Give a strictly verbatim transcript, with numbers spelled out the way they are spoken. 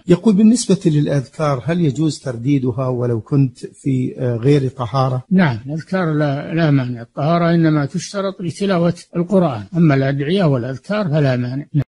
يقول بالنسبة للأذكار هل يجوز ترديدها ولو كنت في غير طهارة؟ نعم، الأذكار لا, لا مانع. الطهارة إنما تشترط لتلاوة القرآن، أما الأدعية والأذكار فلا مانع.